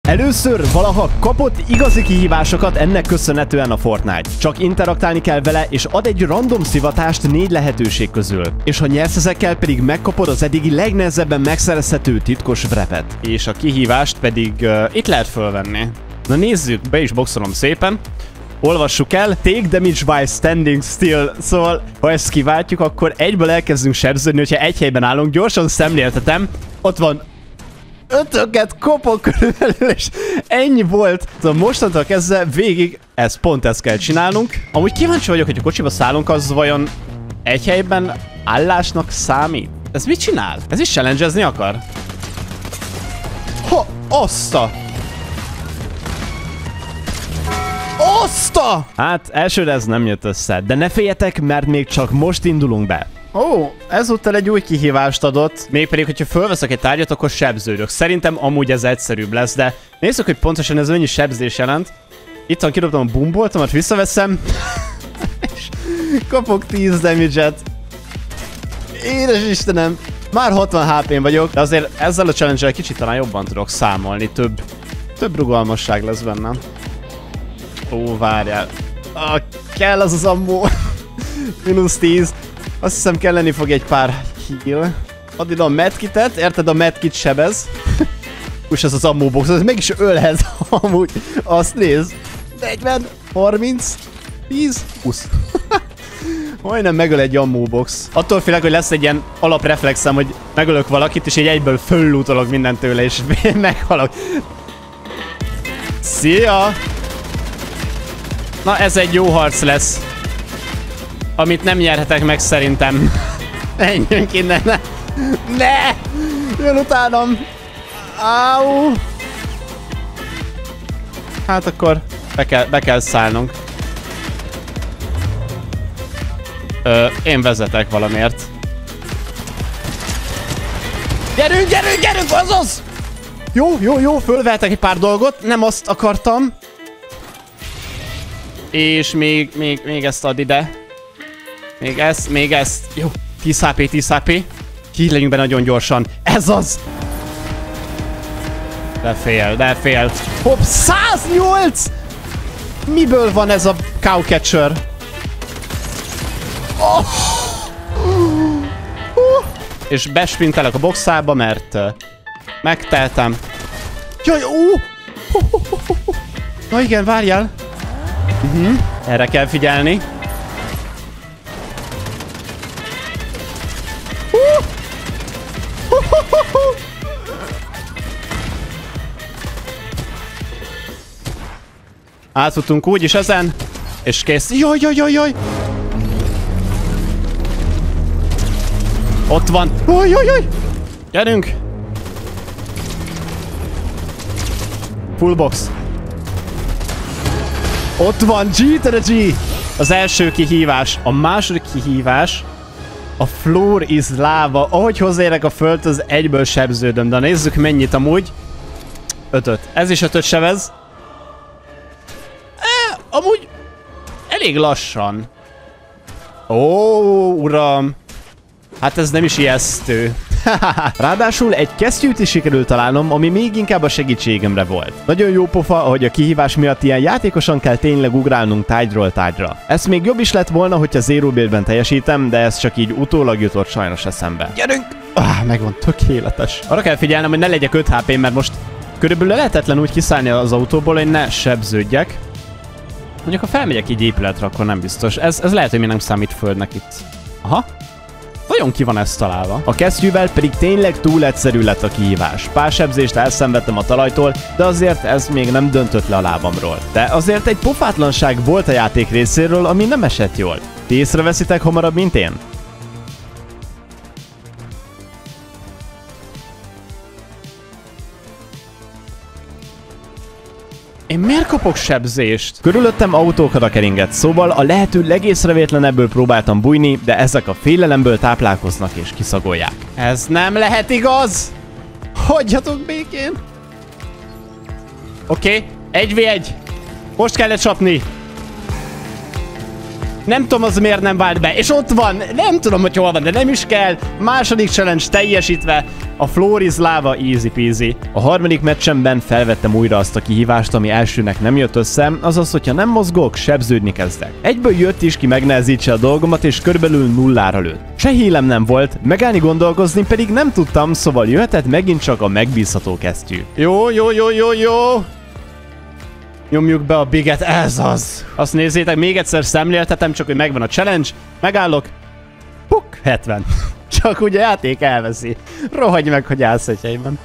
Először valaha kapott igazi kihívásokat ennek köszönhetően a Fortnite. Csak interaktálni kell vele, és ad egy random szivatást 4 lehetőség közül. És ha nyersz ezekkel, pedig megkapod az eddigi legnehezebben megszerezhető titkos wrapet. És a kihívást pedig itt lehet fölvenni. Na nézzük, be is boxolom szépen. Olvassuk el, take damage while standing still. Szóval, ha ezt kiváltjuk, akkor egyből elkezdünk sebződni, hogyha egy helyben állunk. Gyorsan szemléltetem. Ott van 5-öket kopok körülbelül, és ennyi volt. Szóval mostantól kezdve végig pont ezt kell csinálnunk. Amúgy kíváncsi vagyok, hogy a kocsiba szállunk, az vajon egy helyben állásnak számít? Ez mit csinál? Ez is challenge-ezni akar? Oszta! Hát elsőre ez nem jött össze, de ne féljetek, mert még csak most indulunk be. Ó, ezúttal egy új kihívást adott. Mégpedig, hogyha fölveszek egy tárgyat, akkor sebződök. Szerintem amúgy ez egyszerűbb lesz, de nézzük, hogy pontosan ez mennyi sebzés jelent. Itt van, kidobtam a bumboltomat, visszaveszem. És kapok 10 damage-et. Édes Istenem, már 60 HP-n vagyok, de azért ezzel a challenge-el kicsit talán jobban tudok számolni. Több rugalmasság lesz bennem. Ó, várjál. Kell az ammo. -10. Azt hiszem kelleni fog egy pár heal. Add ide a medkitet, érted? A medkit sebez. És ez az ammo box, ez meg is ölhez amúgy. Azt nézd. 40, 30, 10, 20. Majdnem megöl egy ammo box. Attól félek, hogy lesz egy ilyen alapreflexem, hogy megölök valakit, és így egyből föllútolok mindent tőle, és meghalok. Szia! Na, ez egy jó harc lesz. Amit nem nyerhetek meg szerintem. Menjünk innen. Ne! Jön utánam. Áú! Hát akkor be kell szállnunk. Én vezetek valamiért. Gyerünk, azaz! Jó, fölvehetek egy pár dolgot. Nem azt akartam. És még ezt ad ide. Még ezt. Jó, 10 HP. Ki legyünk be nagyon gyorsan. Ez az! De fél. Hopp, 108! Miből van ez a cowcatcher? És besprintelek a boxába, mert megteltem. Jaj, Na igen, várjál. Erre kell figyelni. Átfutunk úgyis ezen, és kész. Jaj! Ott van. Jaj! Gyerünk! Full box. Ott van, G. Az első kihívás. A második kihívás. A floor is lava. Ahogy hozzáérek a földhöz, egyből sebződöm. De nézzük mennyit amúgy. 5-öt. Ez is 5-öt sebez. Amúgy elég lassan. Ó, uram. Hát ez nem is ijesztő. Ráadásul egy kesztyűt is sikerült találnom, ami még inkább a segítségemre volt. Nagyon jó pofa, hogy a kihívás miatt ilyen játékosan kell tényleg ugrálnunk tárgyról tárgyra. Ez még jobb is lett volna, hogyha Zero Buildben teljesítem, de ez csak így utólag jutott sajnos eszembe. Gyerünk! Megvan, tökéletes. Arra kell figyelnem, hogy ne legyek 5 HP, mert most körülbelül lehetetlen úgy kiszállni az autóból, hogy ne sebződjek. Mondjuk, ha felmegyek így épületre, akkor nem biztos. Ez lehet, hogy még nem számít földnek itt. Aha. Nagyon ki van ez találva. A kesztyűvel pedig tényleg túl egyszerű lett a kihívás. Pár sebzést elszenvedtem a talajtól, de azért ez még nem döntött le a lábamról. De azért egy pofátlanság volt a játék részéről, ami nem esett jól. Ti észreveszitek hamarabb, mint én? Én miért kapok sebzést? Körülöttem autókat keringett, szóval a lehető legészrevétlenebből próbáltam bújni, de ezek a félelemből táplálkoznak és kiszagolják. Ez nem lehet igaz! Hagyjatok békén! Oké, 1v1. Most kellett csapni. Nem tudom, az miért nem vált be. És ott van. Nem tudom, hogy hol van, de nem is kell. Második challenge teljesítve. A floor is lava, easy peasy. A harmadik meccsemben felvettem újra azt a kihívást, ami elsőnek nem jött össze, azaz, hogyha nem mozgok, sebződni kezdek. Egyből jött is ki megnehezítse a dolgomat, és körülbelül nullára lőtt. Se hílem nem volt, megállni gondolkozni pedig nem tudtam, szóval jöhetett megint csak a megbízható kesztyű. Jó. Nyomjuk be a biget, ez az. Azt nézzétek, még egyszer szemléltetem, csak hogy megvan a challenge. Megállok. Puk, 70. Csak ugye játék elveszi. Rohagy meg, hogy állsz egy helyben.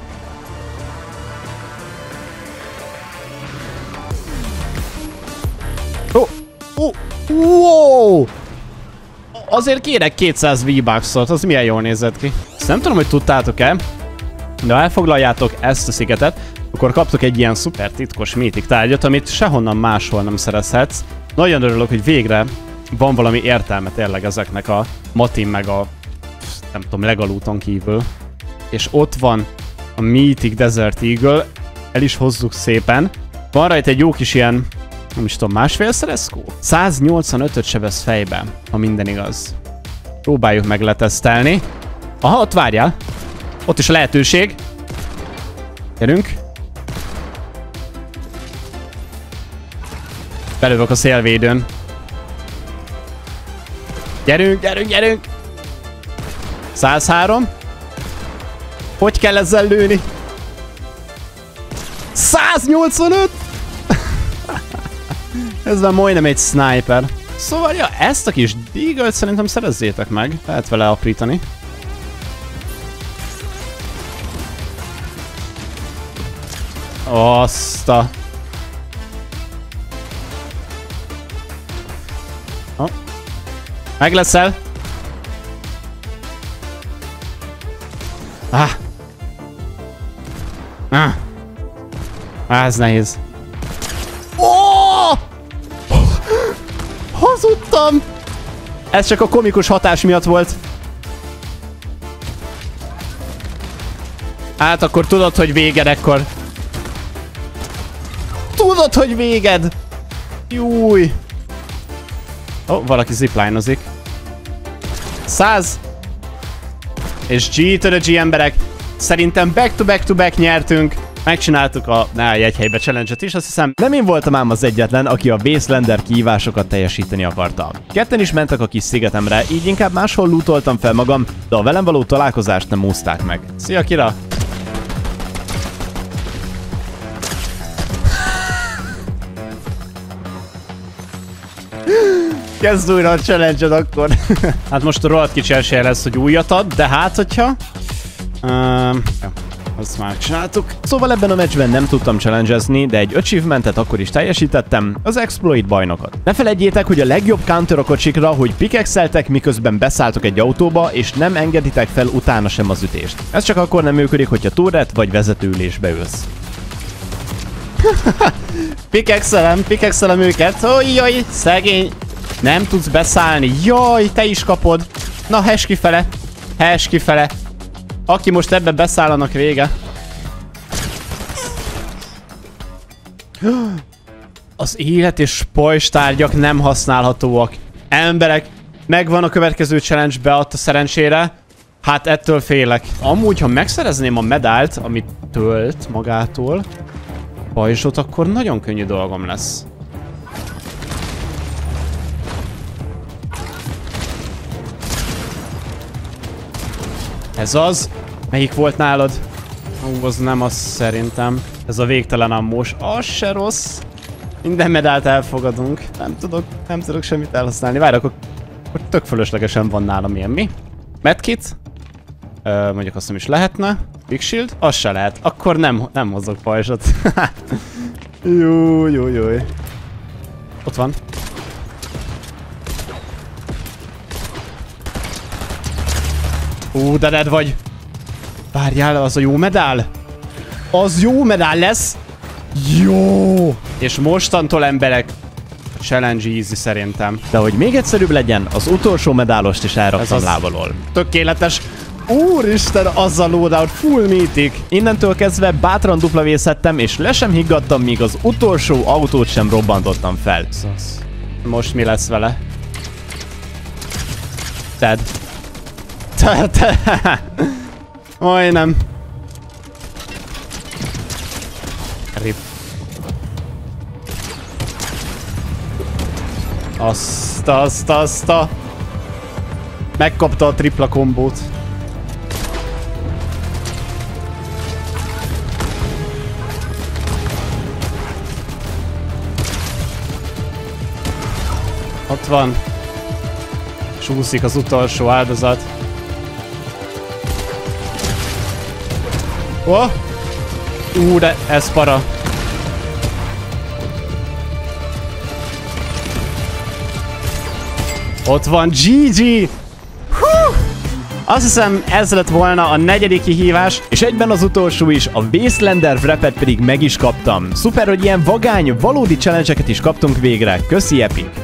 Wow! Azért kérek 200 V-Bucks-ot, az milyen jól nézett ki. Ezt nem tudom, hogy tudtátok-e, de ha elfoglaljátok ezt a szigetet, akkor kaptok egy ilyen szuper titkos mítik tárgyat, amit sehonnan máshol nem szerezhetsz. Nagyon örülök, hogy végre van valami értelme tényleg ezeknek a Matin meg a nem tudom, Legalúton kívül. És ott van a Mythic Desert Eagle, el is hozzuk szépen. Van rajta egy jó kis ilyen, nem is tudom, másfélszer eszkó? 185-öt sebez fejbe, ha minden igaz. Próbáljuk meg letesztelni. Aha, ott várjál. Ott is a lehetőség. Gyerünk. Belövök a szélvédőn. Gyerünk. 103. Hogy kell ezzel lőni? 185! Ez már majdnem egy sniper. Szóval, ja, ezt a kis Deagle-t szerintem szerezzétek meg. Lehet vele aprítani. Azt a... Oh. Meg leszel. Ez nehéz. Hazudtam! Ez csak a komikus hatás miatt volt. Hát akkor tudod, hogy véged ekkor. Tudod, hogy véged! Júj! Valaki zipline-ozik. 100! És G to the G emberek. Szerintem back-to-back-to-back nyertünk. Megcsináltuk a jegyhelybe challenge-et is, azt hiszem. Nem én voltam ám az egyetlen, aki a Wasteland kihívásokat teljesíteni akarta. Ketten is mentek a kis szigetemre, így inkább máshol lootoltam fel magam, de a velem való találkozást nem úszták meg. Szia, Kira! Kezd újra a challenge-ed akkor. Hát most a rohadt kicsi esélye lesz, hogy újat ad, de hát, hogyha... Azt már csináltuk. Szóval ebben a meccsben nem tudtam challenge-ezni, de egy achievementet akkor is teljesítettem, az Exploit bajnokot. Ne feledjétek, hogy a legjobb counter a kocsikra, hogy pickaxeltek, miközben beszálltok egy autóba, és nem engeditek fel utána sem az ütést. Ez csak akkor nem működik, hogyha turret vagy vezetőülésbe ülsz. Pickaxelem őket. Ojjaj, szegény. Nem tudsz beszállni. Jaj, te is kapod. Na, hess kifele. Aki most ebbe beszáll, annak vége. Az élet és pajzstárgyak nem használhatóak. Emberek, megvan a következő challenge, beadta szerencsére. Hát ettől félek. Amúgy, ha megszerezném a medált, amit tölt magától, pajzsot, akkor nagyon könnyű dolgom lesz. Ez az? Melyik volt nálad? Az nem az szerintem. Ez a végtelen ammós. Az se rossz. Minden medált elfogadunk. Nem tudok semmit elhasználni. Várj, akkor tök fölöslegesen van nálam ilyen. Mi? Medkit? Mondjuk azt nem is lehetne. Big Shield? Az se lehet. Akkor nem hozok pajzsot. Jó. Ott van. De dead vagy. Várjál, az a jó medál? Az jó medál lesz? Jó! És mostantól emberek, challenge easy szerintem. De hogy még egyszerűbb legyen, az utolsó medálost is elraktam lábalól. Tökéletes. Úristen, az a loadout full mythic. Innentől kezdve bátran duplavészettem, és le sem higgadtam, míg az utolsó autót sem robbantottam fel. Most mi lesz vele? Tedd. Majdnem. Rip. Azt. Megkapta a tripla kombót. Ott van. Csúszik az utolsó áldozat. Oh! De ez para. Ott van GG! Azt hiszem, ez lett volna a 4. kihívás, és egyben az utolsó is, a Wastelander Wrap-et pedig meg is kaptam. Szuper, hogy ilyen vagány, valódi challenge-eket is kaptunk végre. Köszi, Epic!